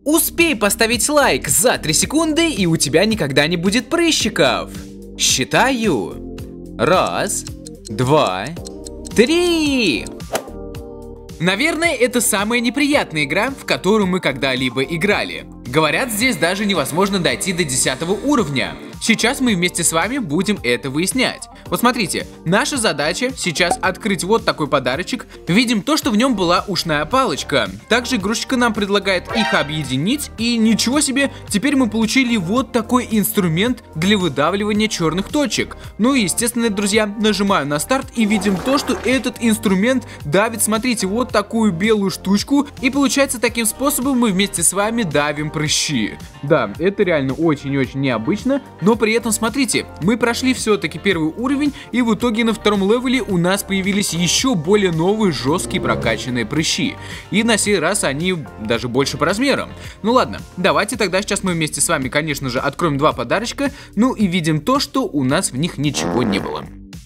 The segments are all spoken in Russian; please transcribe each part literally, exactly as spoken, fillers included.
Успей поставить лайк за три секунды, и у тебя никогда не будет прыщиков. Считаю. Раз, два, три. Наверное, это самая неприятная игра, в которую мы когда-либо играли. Говорят, здесь даже невозможно дойти до десятого уровня. Сейчас мы вместе с вами будем это выяснять. Вот смотрите, наша задача сейчас открыть вот такой подарочек. Видим то, что в нем была ушная палочка. Также игрушечка нам предлагает их объединить. И ничего себе, теперь мы получили вот такой инструмент для выдавливания черных точек. Ну и естественно, друзья, нажимаю на старт и видим то, что этот инструмент давит, смотрите, вот такую белую штучку. И получается, таким способом мы вместе с вами давим прыщи. Да, это реально очень и очень необычно. Но при этом, смотрите, мы прошли все-таки первый уровень, и в итоге на втором левеле у нас появились еще более новые жесткие прокачанные прыщи. И на сей раз они даже больше по размерам. Ну ладно, давайте тогда сейчас мы вместе с вами, конечно же, откроем два подарочка, ну и видим то, что у нас в них ничего не было.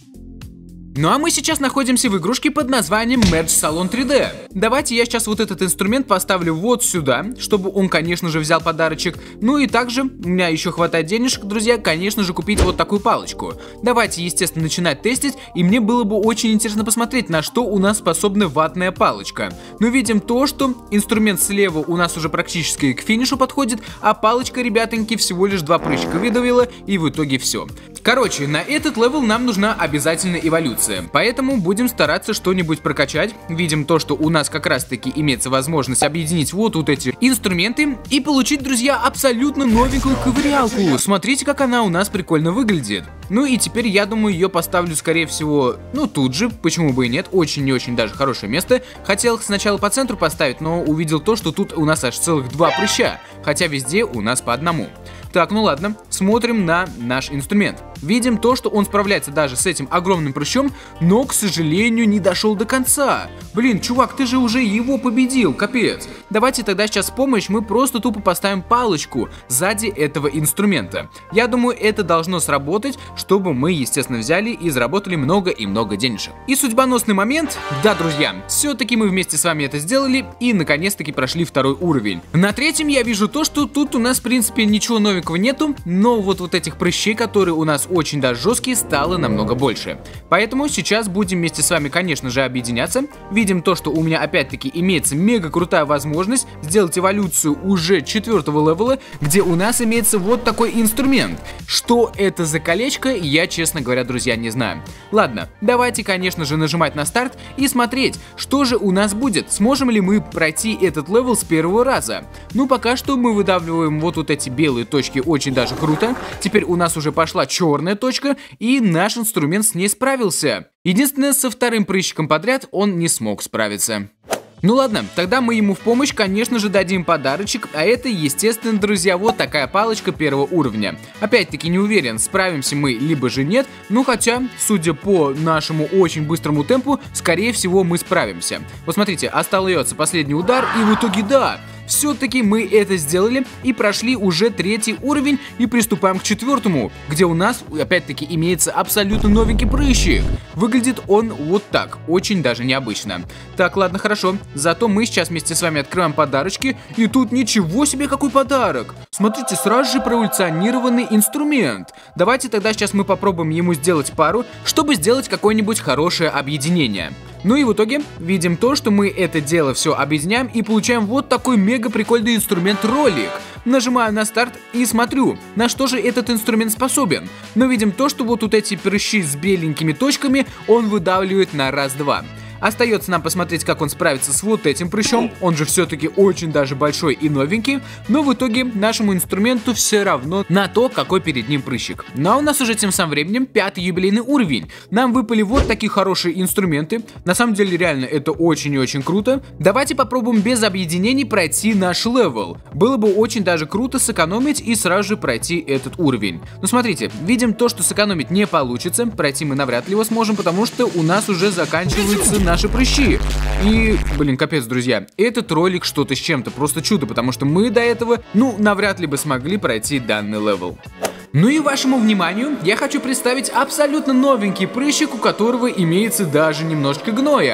Ну а мы сейчас находимся в игрушке под названием Merge Salon три дэ. Давайте я сейчас вот этот инструмент поставлю вот сюда, чтобы он, конечно же, взял подарочек. Ну и также у меня еще хватает денежек, друзья, конечно же, купить вот такую палочку. Давайте, естественно, начинать тестить, и мне было бы очень интересно посмотреть, на что у нас способна ватная палочка. Но видим то, что инструмент слева у нас уже практически к финишу подходит, а палочка, ребятоньки, всего лишь два прыщика выдавила, и в итоге все. Короче, на этот левел нам нужна обязательно эволюция, поэтому будем стараться что-нибудь прокачать. Видим то, что у нас как раз таки имеется возможность объединить вот, вот эти инструменты и получить, друзья, абсолютно новенькую ковырялку. Смотрите, как она у нас прикольно выглядит. Ну и теперь, я думаю, ее поставлю, скорее всего, ну тут же, почему бы и нет, очень и очень даже хорошее место. Хотел сначала по центру поставить, но увидел то, что тут у нас аж целых два прыща, хотя везде у нас по одному. Так, ну ладно, смотрим на наш инструмент. Видим то, что он справляется даже с этим огромным прыщом, но, к сожалению, не дошел до конца. Блин, чувак, ты же уже его победил, капец. Давайте тогда сейчас в помощь мы просто тупо поставим палочку сзади этого инструмента. Я думаю, это должно сработать, чтобы мы, естественно, взяли и заработали много и много денежек. И судьбоносный момент, да, друзья, все-таки мы вместе с вами это сделали и, наконец-таки, прошли второй уровень. На третьем я вижу то, что тут у нас, в принципе, ничего новенького нету, но вот вот этих прыщей, которые у нас очень даже жесткие, стало намного больше. Поэтому сейчас будем вместе с вами, конечно же, объединяться. Видим то, что у меня опять-таки имеется мега крутая возможность сделать эволюцию уже четвертого левела, где у нас имеется вот такой инструмент. Что это за колечко, я, честно говоря, друзья, не знаю. Ладно, давайте, конечно же, нажимать на старт и смотреть, что же у нас будет. Сможем ли мы пройти этот левел с первого раза? Ну, пока что мы выдавливаем вот, вот эти белые точки очень даже круто. Теперь у нас уже пошла черная точка, и наш инструмент с ней справился. Единственное, со вторым прыщиком подряд он не смог справиться. Ну ладно, тогда мы ему в помощь, конечно же, дадим подарочек, а это, естественно, друзья, вот такая палочка первого уровня. Опять-таки не уверен, справимся мы либо же нет, ну хотя, судя по нашему очень быстрому темпу, скорее всего мы справимся. Вот смотрите, остается последний удар, и в итоге да. Все-таки мы это сделали и прошли уже третий уровень и приступаем к четвертому, где у нас опять-таки имеется абсолютно новенький прыщик. Выглядит он вот так, очень даже необычно. Так, ладно, хорошо, зато мы сейчас вместе с вами открываем подарочки, и тут ничего себе какой подарок. Смотрите, сразу же проэволюционированный инструмент. Давайте тогда сейчас мы попробуем ему сделать пару, чтобы сделать какое-нибудь хорошее объединение. Ну и в итоге видим то, что мы это дело все объединяем и получаем вот такой мега прикольный инструмент ролик. Нажимаю на старт и смотрю, на что же этот инструмент способен. Но видим то, что вот тут эти прыщи с беленькими точками он выдавливает на раз-два. Остается нам посмотреть, как он справится с вот этим прыщом. Он же все-таки очень даже большой и новенький. Но в итоге нашему инструменту все равно на то, какой перед ним прыщик. Ну а у нас уже тем самым временем пятый юбилейный уровень. Нам выпали вот такие хорошие инструменты. На самом деле реально это очень и очень круто. Давайте попробуем без объединений пройти наш левел. Было бы очень даже круто сэкономить и сразу же пройти этот уровень. Но смотрите, видим то, что сэкономить не получится. Пройти мы навряд ли его сможем, потому что у нас уже заканчивается наш наши прыщи. И, блин, капец, друзья, этот ролик что-то с чем-то, просто чудо, потому что мы до этого, ну, навряд ли бы смогли пройти данный левел. Ну и вашему вниманию я хочу представить абсолютно новенький прыщик, у которого имеется даже немножко гноя.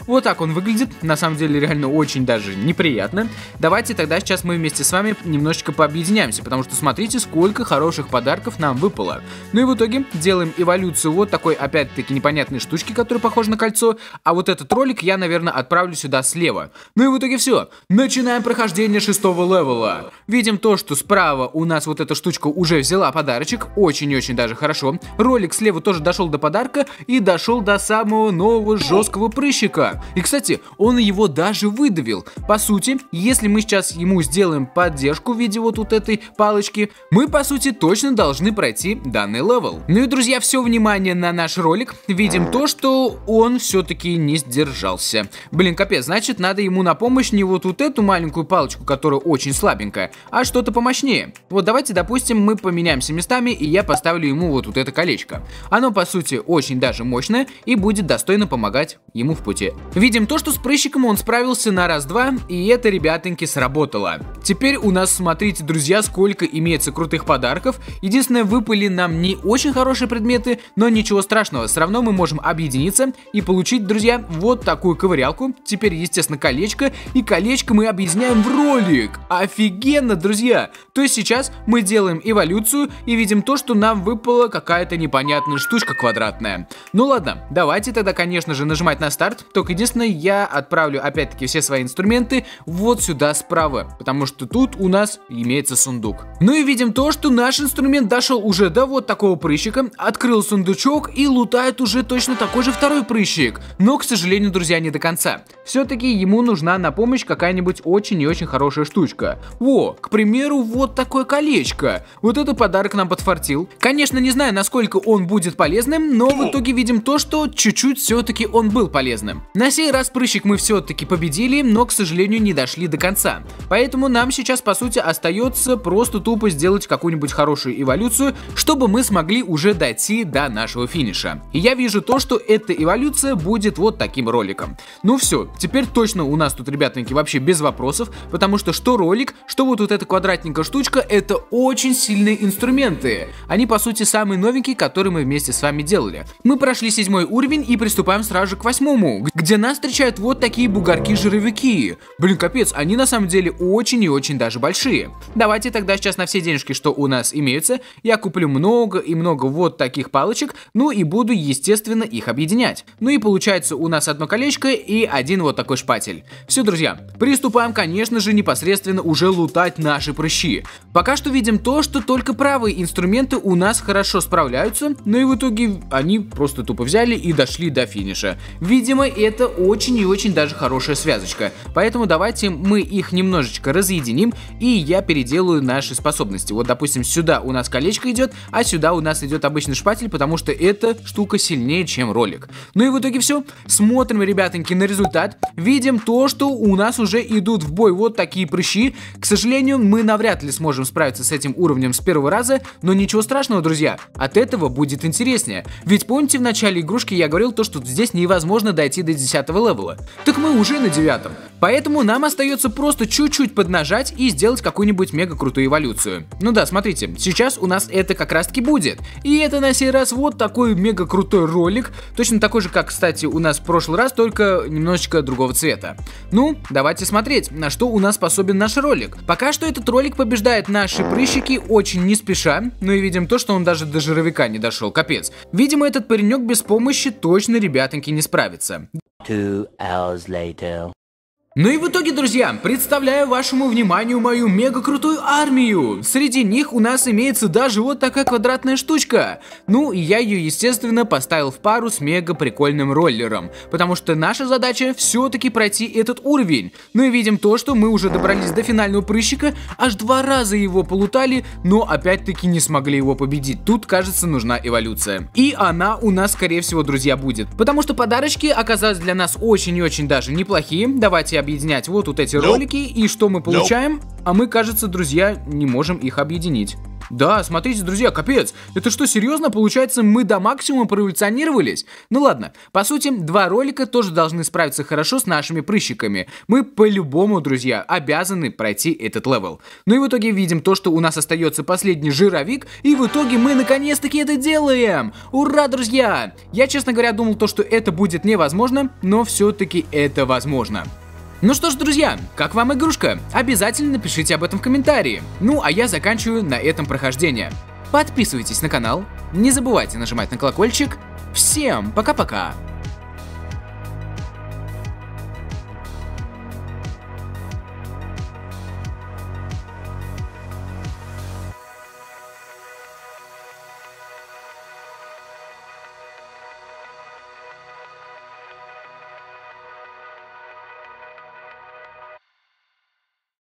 Вот так он выглядит. На самом деле реально очень даже неприятно. Давайте тогда сейчас мы вместе с вами немножечко пообъединяемся, потому что смотрите, сколько хороших подарков нам выпало. Ну и в итоге делаем эволюцию вот такой, опять-таки, непонятной штучки, которая похожа на кольцо. А вот этот ролик я, наверное, отправлю сюда слева. Ну и в итоге все. Начинаем прохождение шестого левела. Видим то, что справа у нас вот эта штучка уже взяла подарочек. Очень-очень даже хорошо. Ролик слева тоже дошел до подарка и дошел до самого нового жесткого прыщика. И, кстати, он его даже выдавил. По сути, если мы сейчас ему сделаем поддержку в виде вот, вот этой палочки, мы, по сути, точно должны пройти данный левел. Ну и, друзья, все внимание на наш ролик. Видим то, что он все-таки не сдержался. Блин, капец, значит, надо ему на помощь не вот, вот эту маленькую палочку, которая очень слабенькая, а что-то помощнее. Вот давайте, допустим, мы поменяемся местами, и я поставлю ему вот, вот это колечко. Оно, по сути, очень даже мощное и будет достойно помогать ему в пути. Видим то, что с прыщиком он справился на раз-два, и это, ребятоньки, сработало. Теперь у нас, смотрите, друзья, сколько имеется крутых подарков. Единственное, выпали нам не очень хорошие предметы, но ничего страшного, все равно мы можем объединиться и получить, друзья, вот такую ковырялку. Теперь, естественно, колечко, и колечко мы объединяем в ролик. Офигенно, друзья! То есть сейчас мы делаем эволюцию и видим то, что нам выпала какая-то непонятная штучка квадратная. Ну ладно, давайте тогда, конечно же, нажимать на старт. Только единственное, я отправлю опять-таки все свои инструменты вот сюда справа, потому что тут у нас имеется сундук. Ну и видим то, что наш инструмент дошел уже до вот такого прыщика, открыл сундучок и лутает уже точно такой же второй прыщик. Но, к сожалению, друзья, не до конца. Все-таки ему нужна на помощь какая-нибудь очень и очень хорошая штучка. Во, к примеру, вот такое колечко. Вот это подарок нам подфартил. Конечно, не знаю, насколько он будет полезным, но в итоге видим то, что чуть-чуть все-таки он был полезным. На сей раз прыщик мы все-таки победили, но, к сожалению, не дошли до конца. Поэтому нам сейчас, по сути, остается просто тупо сделать какую-нибудь хорошую эволюцию, чтобы мы смогли уже дойти до нашего финиша. И я вижу то, что эта эволюция будет вот таким роликом. Ну все, теперь точно у нас тут, ребятненьки, вообще без вопросов, потому что что ролик, что вот, вот эта квадратненькая штучка, это очень сильные инструменты. Они, по сути, самые новенькие, которые мы вместе с вами делали. Мы прошли седьмой уровень и приступаем сразу же к восьмому, где нас встречают вот такие бугорки-жировики. Блин, капец, они на самом деле очень и очень даже большие. Давайте тогда сейчас на все денежки, что у нас имеются, я куплю много и много вот таких палочек, ну и буду, естественно, их объединять. Ну и получается у нас одно колечко и один вот такой шпатель. Все, друзья, приступаем, конечно же, непосредственно уже лутать наши прыщи. Пока что видим то, что только правые инструменты у нас хорошо справляются, но и в итоге они просто тупо взяли и дошли до финиша. Видимо, это очень и очень даже хорошая связочка. Поэтому давайте мы их немножечко разъединим, и я переделаю наши способности. Вот, допустим, сюда у нас колечко идет, а сюда у нас идет обычный шпатель, потому что эта штука сильнее, чем ролик. Ну и в итоге все. Смотрим, ребятоньки, на результат. Видим то, что у нас уже идут в бой вот такие прыщи. К сожалению, мы навряд ли сможем справиться с этим уровнем с первого раза, но ничего страшного, друзья. От этого будет интереснее. Ведь помните, в начале игрушки я говорил то, что здесь невозможно дойти до десятого левела. Так мы уже на девятом. Поэтому нам остается просто чуть-чуть поднажать и сделать какую-нибудь мега крутую эволюцию. Ну да, смотрите, сейчас у нас это как раз таки будет. И это на сей раз вот такой мега крутой ролик. Точно такой же, как, кстати, у нас в прошлый раз, только немножечко другого цвета. Ну, давайте смотреть, на что у нас способен наш ролик. Пока что этот ролик побеждает наши прыщики очень не спеша. Ну и видим то, что он даже до жировика не дошел, капец. Видимо, этот паренек без помощи точно, ребятоньки, не справится. Two hours later. Ну и в итоге, друзья, представляю вашему вниманию мою мега крутую армию. Среди них у нас имеется даже вот такая квадратная штучка. Ну и я ее, естественно, поставил в пару с мега прикольным роллером, потому что наша задача все-таки пройти этот уровень. Ну и видим то, что мы уже добрались до финального прыщика, аж два раза его полутали, но опять-таки не смогли его победить. Тут, кажется, нужна эволюция. И она у нас, скорее всего, друзья, будет, потому что подарочки оказались для нас очень и очень даже неплохие. Давайте объединять вот, вот эти ролики, и что мы получаем? А мы, кажется, друзья, не можем их объединить. Да, смотрите, друзья, капец. Это что, серьезно? Получается, мы до максимума проэволюционировались? Ну ладно, по сути, два ролика тоже должны справиться хорошо с нашими прыщиками. Мы по-любому, друзья, обязаны пройти этот левел. Ну и в итоге видим то, что у нас остается последний жировик, и в итоге мы наконец-таки это делаем. Ура, друзья! Я, честно говоря, думал то, что это будет невозможно, но все-таки это возможно. Ну что ж, друзья, как вам игрушка? Обязательно напишите об этом в комментарии. Ну, а я заканчиваю на этом прохождение. Подписывайтесь на канал, не забывайте нажимать на колокольчик. Всем пока-пока!